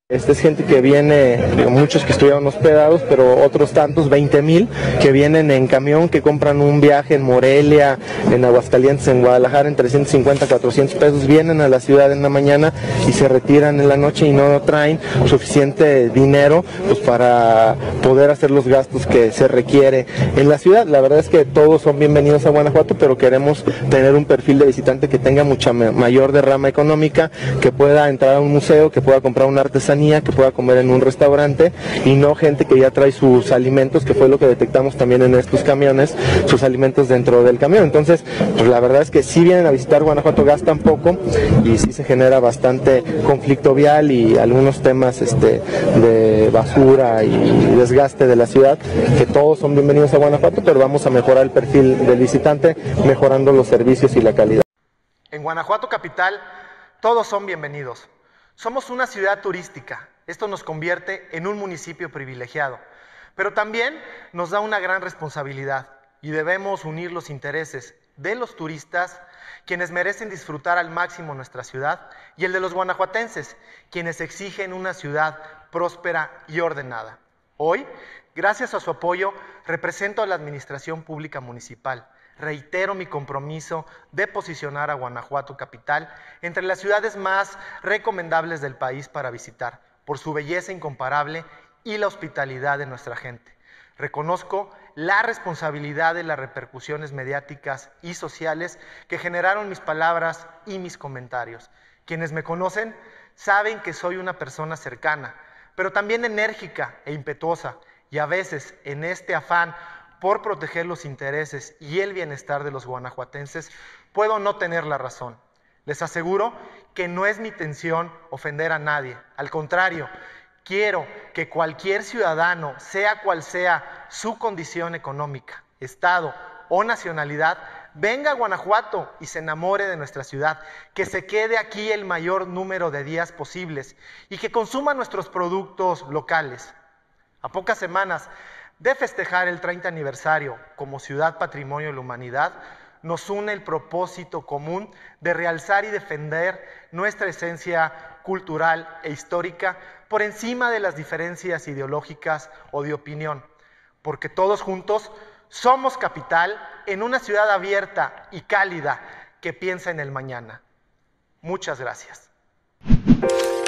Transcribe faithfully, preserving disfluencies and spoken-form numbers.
Esta es gente que viene, muchos que estuvieron hospedados, pero otros tantos, veinte mil, que vienen en camión, que compran un viaje en Morelia, en Aguascalientes, en Guadalajara, en trescientos cincuenta, cuatrocientos pesos, vienen a la ciudad en la mañana y se retiran en la noche y no traen suficiente dinero pues, para poder hacer los gastos que se requiere en la ciudad. La verdad es que todos son bienvenidos a Guanajuato, pero queremos tener un perfil de visitante que tenga mucha mayor derrama económica, que pueda entrar a un museo, que pueda comprar una artesanía, que pueda comer en un restaurante y no gente que ya trae sus alimentos, que fue lo que detectamos también en estos camiones, sus alimentos dentro del camión. Entonces, pues la verdad es que si vienen a visitar Guanajuato gastan poco y sí se genera bastante conflicto vial y algunos temas este, de basura y desgaste de la ciudad, que todos son bienvenidos a Guanajuato, pero vamos a mejorar el perfil del visitante mejorando los servicios y la calidad. En Guanajuato capital, todos son bienvenidos. Somos una ciudad turística, esto nos convierte en un municipio privilegiado, pero también nos da una gran responsabilidad y debemos unir los intereses de los turistas, quienes merecen disfrutar al máximo nuestra ciudad, y el de los guanajuatenses, quienes exigen una ciudad próspera y ordenada. Hoy, gracias a su apoyo, represento a la Administración Pública Municipal. Reitero mi compromiso de posicionar a Guanajuato capital entre las ciudades más recomendables del país para visitar, por su belleza incomparable y la hospitalidad de nuestra gente. Reconozco la responsabilidad de las repercusiones mediáticas y sociales que generaron mis palabras y mis comentarios. Quienes me conocen saben que soy una persona cercana, pero también enérgica e impetuosa, y a veces en este afán por proteger los intereses y el bienestar de los guanajuatenses, puedo no tener la razón. Les aseguro que no es mi intención ofender a nadie. Al contrario, quiero que cualquier ciudadano, sea cual sea su condición económica, estado o nacionalidad, venga a Guanajuato y se enamore de nuestra ciudad, que se quede aquí el mayor número de días posibles y que consuma nuestros productos locales. A pocas semanas de festejar el treinta aniversario como Ciudad Patrimonio de la Humanidad, nos une el propósito común de realzar y defender nuestra esencia cultural e histórica por encima de las diferencias ideológicas o de opinión, porque todos juntos somos capital en una ciudad abierta y cálida que piensa en el mañana. Muchas gracias.